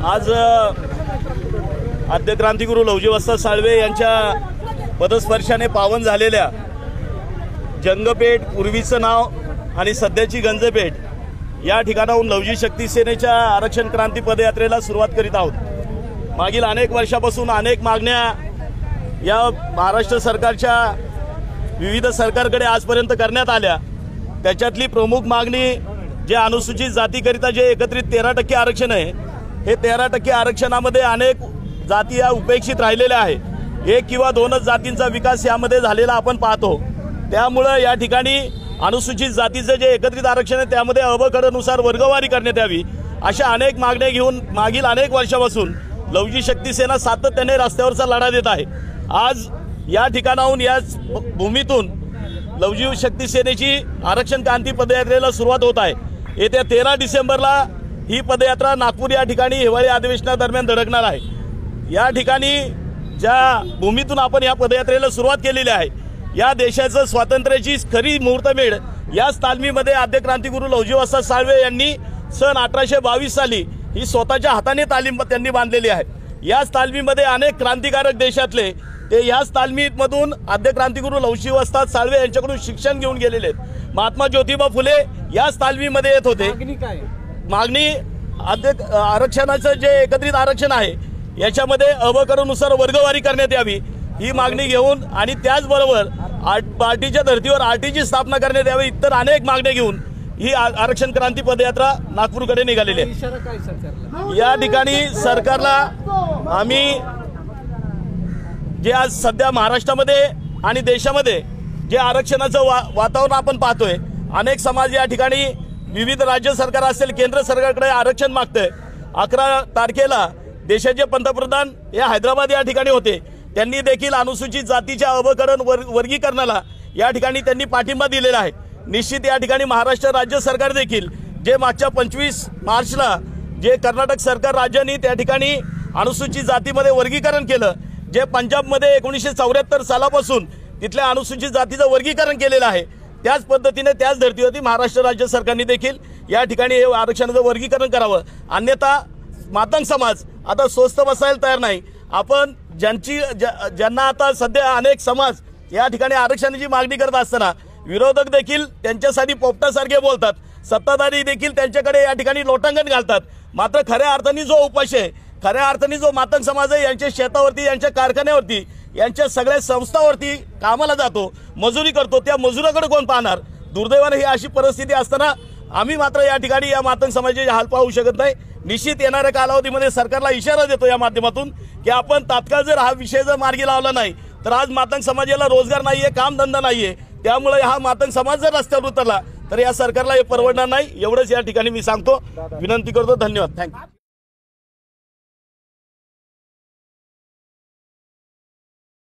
आज आद्य क्रांतिगुरू लवजी वस्ताद साळवे यांच्या पदस्पर्शाने पावन झालेल्या जंगपेठ, पूर्वीचं नाव आणि सध्याची गंजपेठ या ठिकाणाहून लवजी शक्ती सेनेच्या आरक्षण क्रांती पदयात्रेला सुरुवात करीत आहोत। मागील अनेक वर्षापासून अनेक मागण्या या महाराष्ट्र सरकारच्या विविध सरकारकडे आजपर्यंत करण्यात आल्या। त्याच्यातली प्रमुख मागणी जे अनुसूचित जातीकरिता जे एकत्रित 13% आरक्षण आहे, हे 13% आरक्षणामध्ये अनेक जाती या उपेक्षित राहिलेल्या आहे। एक किंवा दोनच जातींचा विकास यामध्ये झालेला आपण पाहतो। त्यामुळे या ठिकाणी अनुसूचित जातीचे जे एकत्रित आरक्षण आहे त्यामध्ये अबकडनुसार वर्गवारी करण्यात यावी अशा अनेक मागण्या घेऊन मागील अनेक वर्षापासून लवजी शक्ती सेना सातत्याने रस्त्यावरचा लढा देत आहे। आज या ठिकाणाहून या भूमीतून लवजी शक्ती सेनेची आरक्षण क्रांती पदयात्रेला सुरुवात होत आहे। येत्या 13 डिसेंबरला ही पदयात्रा नागपूर या ठिकाणी हिवाळी अधिवेशनादरम्यान धडकणार आहे। या ठिकाणी ज्या भूमीतून आपण या पदयात्रेला सुरुवात केलेली आहे, या देशाचं स्वातंत्र्याची खरी मुहूर्तमेढ याच तालमीमध्ये आद्य क्रांतिगुरू लवजी वस्ताद साळवे यांनी सन 1822 साली ही स्वतःच्या हाताने तालीम त्यांनी बांधलेली आहे। याच तालमीमध्ये अनेक क्रांतिकारक देशातले ते याच तालमीमधून आद्य क्रांतिगुरू लवजी वस्ताद साळवे यांच्याकडून शिक्षण घेऊन गेलेले आहेत। महात्मा ज्योतिबा फुले याच तालमीमध्ये येत होते। मागणी आरक्षणाचं जे एकत्रित आरक्षण आहे याच्यामध्ये अबकडनुसार वर्गवारी करण्यात यावी ही मागणी घेऊन आणि त्याचबरोबर पार्टीच्या धर्तीवर आरटीची स्थापना करण्यात यावी इतर अनेक मागण्या घेऊन ही आरक्षण क्रांती पदयात्रा नागपूरकडे निघालेली आहे। या ठिकाणी सरकारला आम्ही जे आज सध्या महाराष्ट्रामध्ये आणि देशामध्ये जे आरक्षणाचं वातावरण आपण पाहतोय, अनेक समाज या ठिकाणी विविध राज्य सरकार असेल केंद्र सरकारकडे आरक्षण मागतंय। 11 तारखेला देशाचे पंतप्रधान या हैदराबाद या ठिकाणी होते। त्यांनी देखील अनुसूचित जातीच्या अबकडन वर्गीकरणाला या ठिकाणी त्यांनी पाठिंबा दिलेला आहे। निश्चित या ठिकाणी महाराष्ट्र राज्य सरकार देखील जे मागच्या 25 मार्चला जे कर्नाटक सरकार राज्याने त्या ठिकाणी अनुसूचित जातीमध्ये वर्गीकरण केलं, जे पंजाबमध्ये 1974 सालापासून तिथल्या अनुसूचित जातीचं वर्गीकरण केलेलं आहे, त्याच पद्धतीने त्याच धर्तीवरती महाराष्ट्र राज्य सरकारने देखील या ठिकाणी हे आरक्षणाचं वर्गीकरण करावं। अन्यथा मातंग समाज आता स्वस्त बसायला तयार नाही। आपण ज्यांना आता सध्या अनेक समाज या ठिकाणी आरक्षणाची मागणी करत असताना विरोधक देखील त्यांच्यासाठी पोपटासारखे बोलतात, सत्ताधारी देखील त्यांच्याकडे या ठिकाणी लोटांगण घालतात। मात्र खऱ्या अर्थाने जो उपाश आहे, खऱ्या अर्थाने जो मातंग समाज आहे, यांच्या शेतावरती, यांच्या कारखान्यावरती, यांच्या सगळ्या संस्थावरती कामाला जातो, मजुरी करतो, त्या मजुराकडे कोण पाहणार? दुर्दैवाने ही अशी परिस्थिती असताना आम्ही मात्र या ठिकाणी या मातंग समाजाचे हाल पाहू शकत नाही। निश्चित येणाऱ्या कालावधीमध्ये सरकारला इशारा देतो या माध्यमातून की आपण तात्काळ जर हा विषय जर मार्गी लावला नाही तर आज मातंग समाजाला रोजगार नाहीये, कामधंदा नाहीये। त्यामुळे हा मातंग समाज जर रस्त्यावर उतरला तर या सरकारला हे परवडणार नाही। एवढंच या ठिकाणी मी सांगतो, विनंती करतो। धन्यवाद। थँक्यू।